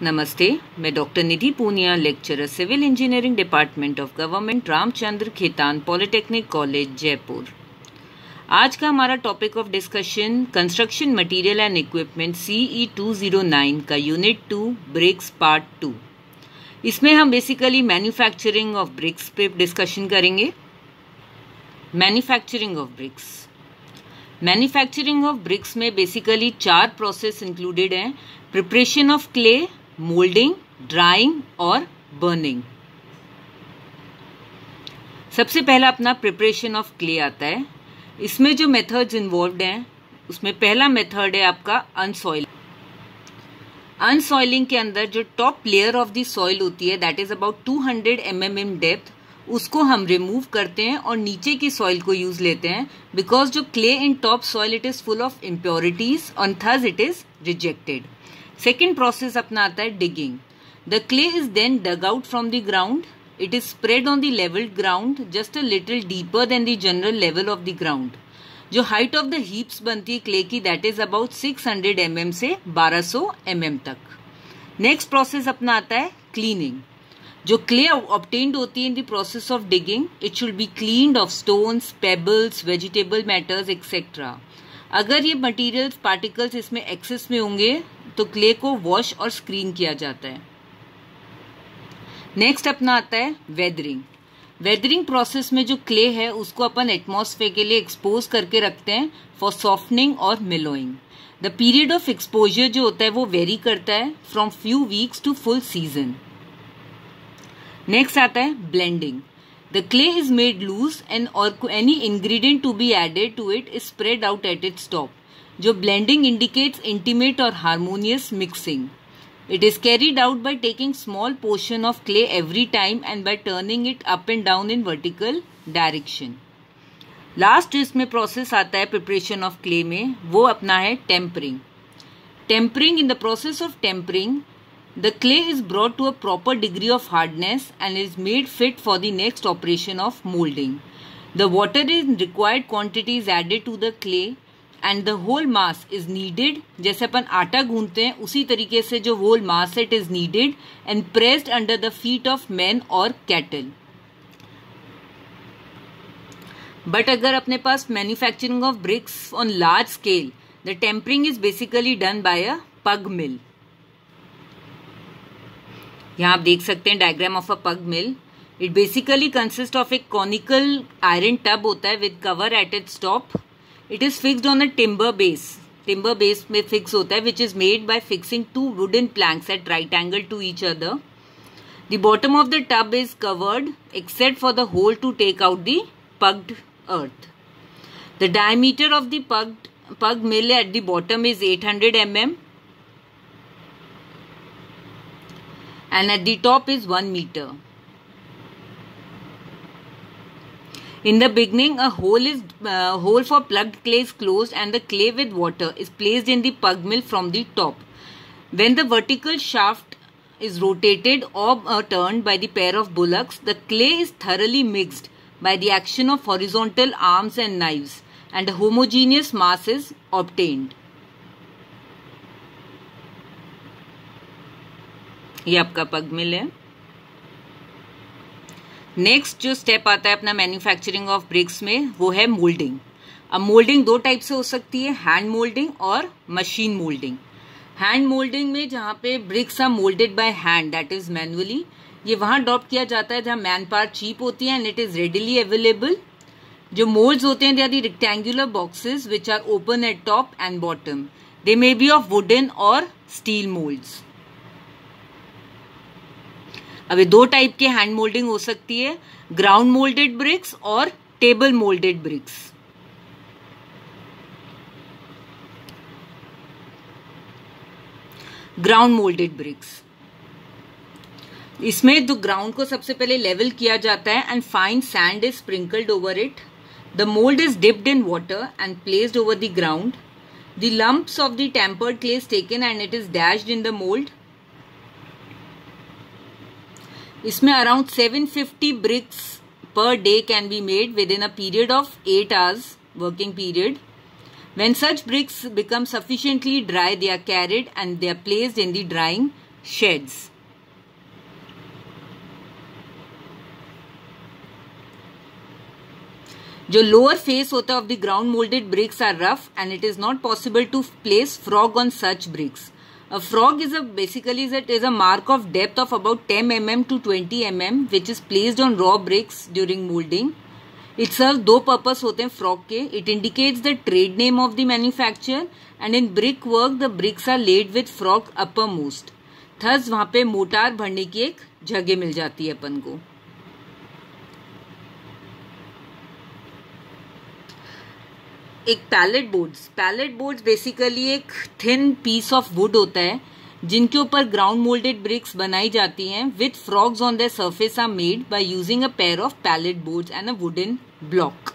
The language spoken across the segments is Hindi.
नमस्ते, मैं doctor Nidhi Poonia, lecturer civil engineering department of government Ramchandra Khetan polytechnic college Jaipur. आज का हमारा topic of discussion construction material and equipment CE 209 का यूनिट 2 ब्रिक्स पार्ट 2। इसमें हम बेसिकली मैन्युफैक्चरिंग ऑफ ब्रिक्स पे डिस्कशन करेंगे। मैन्युफैक्चरिंग ऑफ ब्रिक्स में बेसिकली 4 प्रोसेस इंक्लूडेड हैं: preparation of clay, moulding, drying और बर्निंग। सबसे पहला अपना प्रिपरेशन ऑफ क्ले आता है। इसमें जो मेथड्स इन्वॉल्व्ड हैं उसमें पहला मेथड है आपका अनसॉइलिंग। अनसॉइलिंग के अंदर जो top layer of the soil होती है that is about 200 mm in depth, उसको हम रिमूव करते हैं और नीचे की सॉइल को यूज लेते हैं बिकॉज जो clay in top soil it is full of impurities और thus it is rejected. Second process अपना आता है digging. The clay is then dug out from the ground. It is spread on the levelled ground just a little deeper than the general level of the ground. जो हाइट ऑफ द हीप्स बनती है क्ले की दैट इज अबाउट 600 mm से 1200 mm तक. नेक्स्ट प्रोसेस अपना आता है क्लीनिंग. जो क्ले ऑब्टेन्ड होती है in the process of digging it should be cleaned of stones, pebbles, vegetable matters etcetera. अगर ये मटेरियल्स पार्टिकल्स इसमें एक्सेस में होंगे तो क्ले को वॉश और स्क्रीन किया जाता है. नेक्स्ट अपना आता है वेदरिंग. वेदरिंग प्रोसेस में जो क्ले है उसको अपन एटमॉस्फेयर के लिए एक्सपोज करके रखते हैं फॉर सॉफ्टनिंग और mellowing. The period of exposure जो होता है वो वेरी करता है from few weeks to full season. Next आता है blending. The clay is made loose and or any ingredient to be added to it is spread out at its top. जो blending indicates intimate or harmonious mixing. It is carried out by taking small portion of clay every time and by turning it up and down in vertical direction. Last इसमें process आता है preparation of clay में, वो अपना है tempering. Tempering, in the process of tempering, the clay is brought to a proper degree of hardness and is made fit for the next operation of molding. The water in required quantity is added to the clay and the whole mass is needed. जैसे अपन आटा गूंथते हैं उसी तरीके से जो whole mass it is needed and pressed under the feet of men or cattle. But अगर अपने पास manufacturing of bricks on large scale, the tempering is basically done by a pug mill. यहाँ आप देख सकते हैं diagram of a pug mill. It basically consist of a conical iron tub होता है with cover at its top. It is fixed on a timber base में फिक्स होता है which is made by fixing 2 wooden planks at right angle to each other. The bottom of the tub is covered except for the hole to take out the pugged earth. The diameter of the pug mill at the bottom is 800 mm and at the top is 1 meter. In the beginning, a hole for plugged clay is closed and the clay with water is placed in the pug mill from the top. When the vertical shaft is rotated or turned by the pair of bullocks, the clay is thoroughly mixed by the action of horizontal arms and knives, and a homogeneous mass is obtained. ये आपका पग मिल है. नेक्स्ट जो स्टेप आता है अपना मैन्युफैक्चरिंग ऑफ ब्रिक्स में वो है मोल्डिंग. अब मोल्डिंग 2 टाइप से हो सकती है, हैंड मोल्डिंग और मशीन मोल्डिंग. हैंड मोल्डिंग में जहाँ पे bricks are moulded by hand that is manually, ये वहां अडॉप्ट किया जाता है जहाँ मैन पावर चीप होती है and it is readily available. जो मोल्ड्स होते हैं they are the rectangular boxes which are open at top and bottom. They may be of wooden और स्टील मोल्ड्स. अब ये 2 टाइप के हैंड मोल्डिंग हो सकती है, ग्राउंड मोल्डेड ब्रिक्स और table moulded bricks. Ground moulded bricks, इसमें तो ग्राउंड को सबसे पहले लेवल किया जाता है and fine sand is sprinkled over it. The mould is dipped in water and placed over the ground. The lumps of the tempered clay is taken and it is dashed in the mould. इसमें around 750 bricks per day can be made within a period of 8 hours working period. When such bricks become sufficiently dry, they are carried and they are placed in the drying sheds. जो लोअर फेस होता है of the ground moulded bricks are rough and it is not possible to place frog on such bricks. A frog is a mark of depth of about 10 mm to 20 mm which is placed on raw bricks during molding. It serves दो पर्पस होते हैं frog के. It indicates the trade name of the manufacturer and in brick work the bricks are laid with frog uppermost. Thus वहाँ पे मोटार भरने की एक जगह मिल जाती है अपन को. एक पैलेट बोर्ड्स बेसिकली एक थिन पीस ऑफ वुड होता है जिनके ऊपर ग्राउंड मोल्डेड ब्रिक्स बनाई जाती हैं with frogs on their surface are made by using a pair of pallet boards and a wooden block.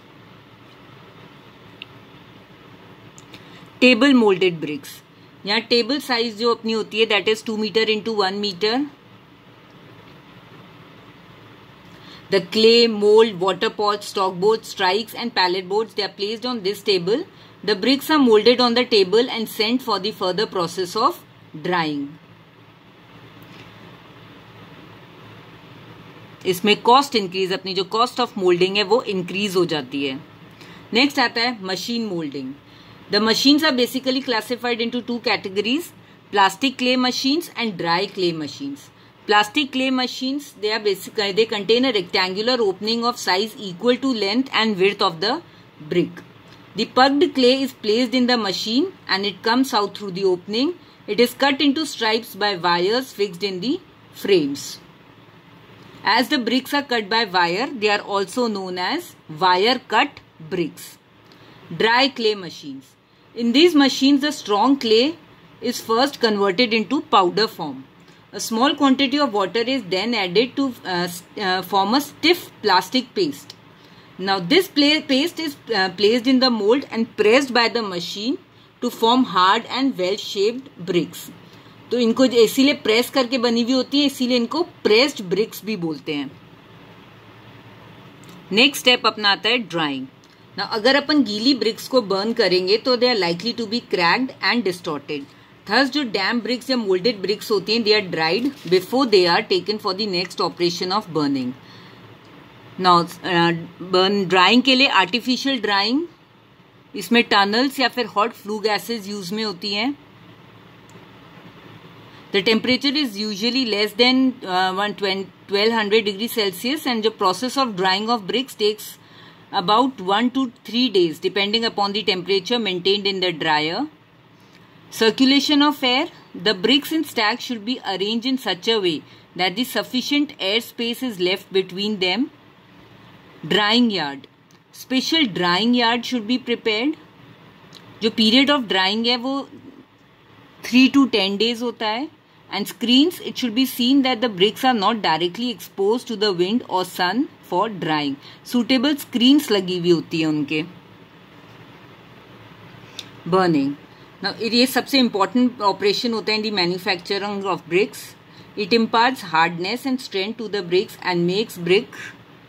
Table moulded bricks, यहाँ टेबल साइज जो अपनी होती है that is 2 metre into 1 metre. The clay, mold, water pots, stock boards, strikes and pallet boards, they are placed on this table. The bricks are molded on the table and sent for the further process of drying. इसमें कॉस्ट इंक्रीज, अपनी जो कॉस्ट ऑफ मोल्डिंग है वो इंक्रीज हो जाती है. नेक्स्ट आता है machine moulding. The machines are basically classified into 2 categories, plastic clay machines and dry clay machines. Plastic clay machines, they contain a rectangular opening of size equal to length and width of the brick. The pucked clay is placed in the machine and it comes out through the opening. It is cut into stripes by wires fixed in the frames. As the bricks are cut by wire, they are also known as wire cut bricks. Dry clay machines. In these machines, the strong clay is first converted into powder form. A small quantity of water is then added to form a stiff plastic paste. Now this paste is placed in the mold and pressed by the machine to form hard and well shaped bricks. तो इनको इसीलिए प्रेस करके बनी हुई होती है, इसीलिए इनको प्रेस्ड ब्रिक्स भी बोलते हैं. नेक्स्ट स्टेप अपना आता है ड्राइंग. ना अगर अपन गीली ब्रिक्स को बर्न करेंगे तो they are likely to be cracked and distorted. Thus जो डैम ब्रिक्स या मोल्डेड ब्रिक्स होती हैं, they are dried before they are taken for the next operation of burning. Now drying के लिए आर्टिफिशियल ड्राइंग, इसमें टनल्स या फिर हॉट फ्लू गैसेज यूज में होती हैं. The temperature is usually less than 1200 degree Celsius and जो process of drying of bricks takes about 1 to 3 days depending upon the temperature maintained in the dryer. Circulation of air. The bricks in stack should be arranged in such a way that the sufficient air space is left between them. Drying yard. Special drying yard should be prepared. जो period of drying है वो 3 to 10 days होता है. And screens, it should be seen that the bricks are not directly exposed to the wind or sun for drying. Suitable screens लगी हुई होती है उनके. Burning. Now, ये सबसे important operation होता है in the manufacturing of bricks. It imparts hardness and strength to the bricks and makes brick.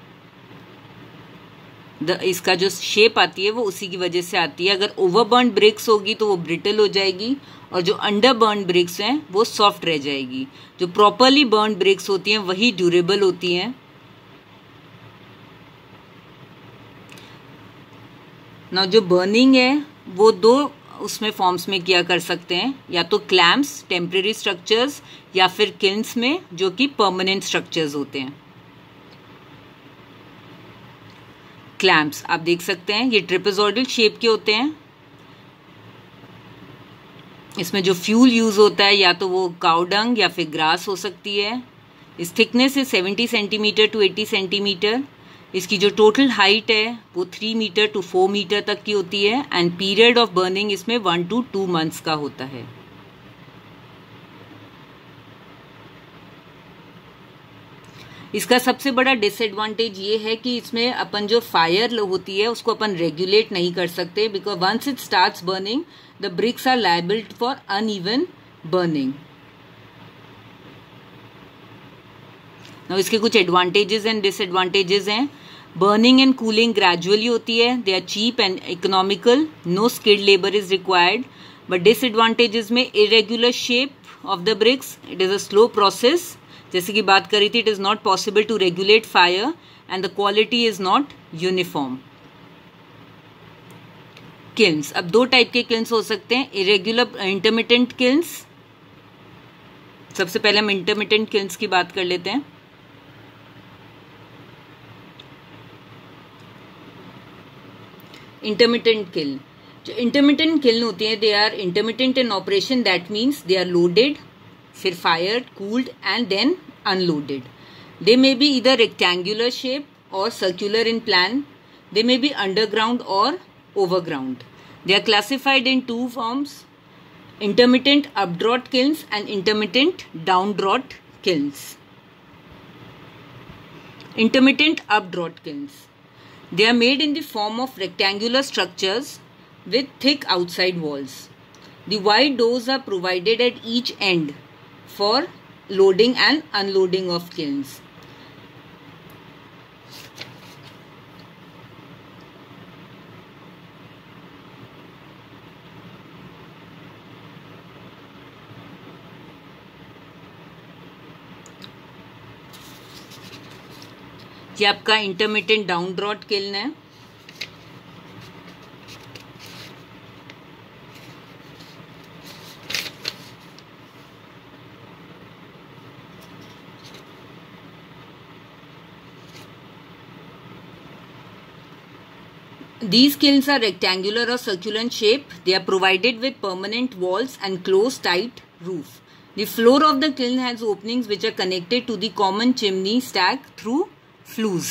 इसका जो शेप आती है वो उसी की वजह से आती है. अगर ओवरबर्न ब्रिक्स होगी तो वो ब्रिटल हो जाएगी और जो अंडरबर्न ब्रिक्स हैं वो सॉफ्ट रह जाएगी. जो प्रॉपरली बर्न ब्रिक्स होती हैं वही ड्यूरेबल होती हैं. ना जो बर्निंग है वो 2 उसमें फॉर्म्स में किया कर सकते हैं, या तो क्लैम्प्स टेम्परेरी स्ट्रक्चर्स या फिर किल्न्स में जो कि परमानेंट स्ट्रक्चर्स होते हैं. क्लैम्प्स आप देख सकते हैं ये ट्रेपेजॉइडल शेप के होते हैं. इसमें जो फ्यूल यूज होता है या तो वो काउ डंग या फिर ग्रास हो सकती है. इस thickness is 70 centimetre to 80 centimetre. इसकी जो टोटल हाइट है वो 3 मीटर टू 4 मीटर तक की होती है एंड पीरियड ऑफ बर्निंग इसमें 1 to 2 months का होता है. इसका सबसे बड़ा डिसएडवांटेज ये है कि इसमें अपन जो फायर होती है उसको अपन रेगुलेट नहीं कर सकते, because once it starts burning the bricks are liable for uneven burning. Now इसके कुछ एडवांटेजेस एंड डिसएडवांटेजेस हैं. बर्निंग एंड कूलिंग ग्रेजुअली होती है. They are cheap and economical. No skilled labour is required. But disadvantages में irregular shape, of the bricks. It is a slow process. जैसे कि बात करी थी, it is not possible to regulate fire and the quality is not uniform. Kilns. अब दो टाइप के kilns हो सकते हैं, irregular intermittent kilns. सबसे पहले हम intermittent kilns की बात कर लेते हैं. Intermittent kiln. जो intermittent kiln होती है, they are intermittent in operation. That means they are loaded, फिर fired, cooled and then unloaded. They may be either rectangular shape or circular in plan. They may be underground or overground. They are classified in two forms: intermittent updraft kilns and intermittent downdraft kilns. Intermittent updraft kilns. They are made in the form of rectangular structures with thick outside walls. The wide doors are provided at each end for loading and unloading of kilns. ये आपका इंटरमिटेंट डाउन ड्रॉट किल्न है. These kilns are rectangular or circular in shape. They are provided with permanent walls and closed tight roof. The floor of the kiln has openings which are connected to the common chimney stack through flues.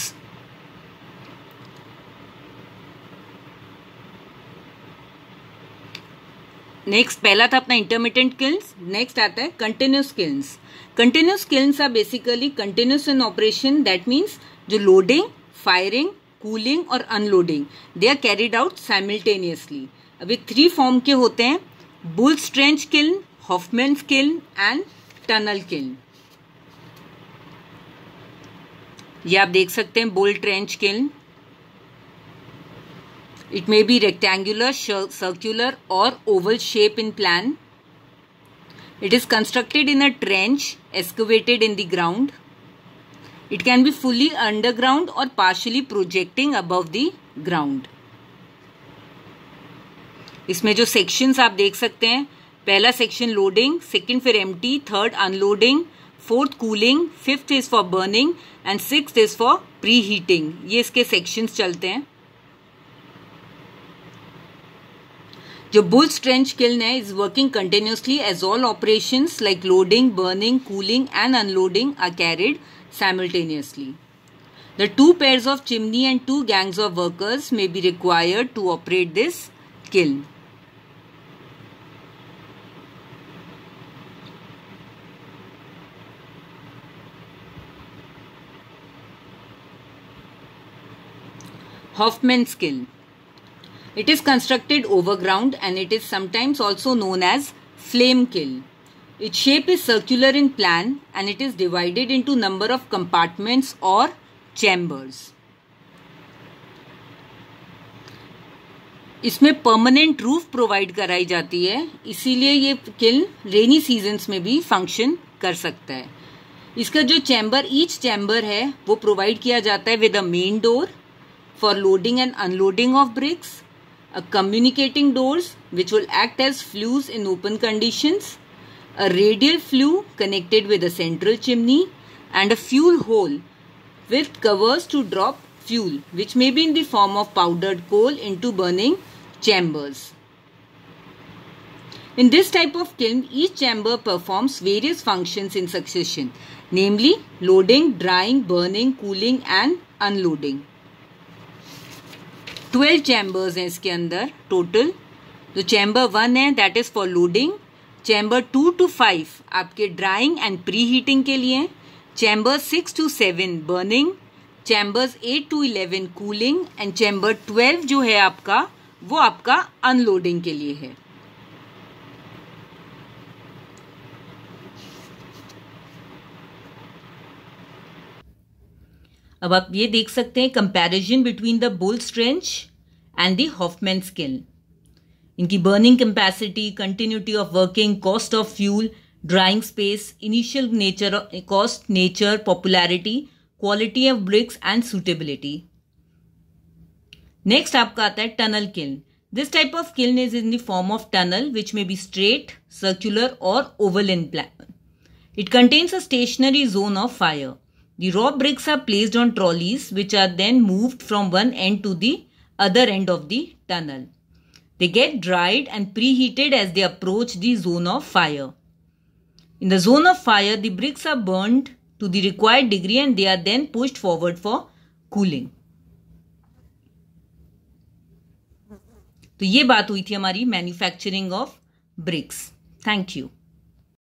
Next पहला था अपना इंटरमिटेंट किल्न्स. नेक्स्ट आता है continuous kilns. Continuous kilns are basically continuous in operation. That means जो लोडिंग, फायरिंग, कूलिंग और unloading they are carried out simultaneously. अभी थ्री फॉर्म के होते हैं: Bull's trench kiln, Hoffmann's kiln and tunnel kiln. ये आप देख सकते हैं Bull trench kiln. It may be rectangular, circular or oval shape in plan. It is constructed in a trench excavated in the ground. It can be fully underground or partially projecting above the ground. इसमें जो sections आप देख सकते हैं, पहला section loading, second फिर empty, third unloading, fourth cooling, fifth is for burning and sixth is for preheating. ये इसके sections चलते हैं. जो बुल्स ट्रेंच किल्न है is working continuously as all operations like loading, burning, cooling and unloading are carried simultaneously. The two pairs of chimney and two gangs of workers may be required to operate this kiln. Hoffman's kiln. It is constructed overground and it is sometimes also known as flame kiln. Its shape is circular in plan and it is divided into number of compartments or chambers. इसमें परमानेंट रूफ प्रोवाइड कराई जाती है, इसीलिए ये किल्न रेनी सीजन्स में भी फंक्शन कर सकता है. इसका जो चैम्बर, ईच चैम्बर है वो प्रोवाइड किया जाता है with a main door for loading and unloading of bricks, a communicating doors which will act as flues in open conditions, a radial flue connected with a central chimney, and a fuel hole with covers to drop fuel which may be in the form of powdered coal into burning chambers. In this type of kiln, each chamber performs various functions in succession, namely loading, drying, burning, cooling and unloading. 12 chambers हैं इसके अंदर टोटल. तो चैम्बर 1 है that is for loading, chamber 2 to 5 आपके ड्राइंग एंड प्री हीटिंग के लिए, chamber 6 to 7 burning, chambers 8 to 11 cooling and chamber 12 जो है आपका वो आपका अनलोडिंग के लिए है. अब आप ये देख सकते हैं comparison between the Bull's trench and the Hoffmann's kiln. इनकी burning capacity, continuity of working, cost of fuel, drying space, initial nature, cost, nature, popularity, quality of bricks and suitability. Next आपका आता है tunnel kiln. This type of kiln is in the form of tunnel which may be straight, circular or oval in plan. It contains a stationary zone of fire. The raw bricks are placed on trolleys which are then moved from one end to the other end of the tunnel. They get dried and preheated as they approach the zone of fire. In the zone of fire, the bricks are burned to the required degree and they are then pushed forward for cooling. तो ये बात हुई थी हमारी manufacturing of bricks. Thank you.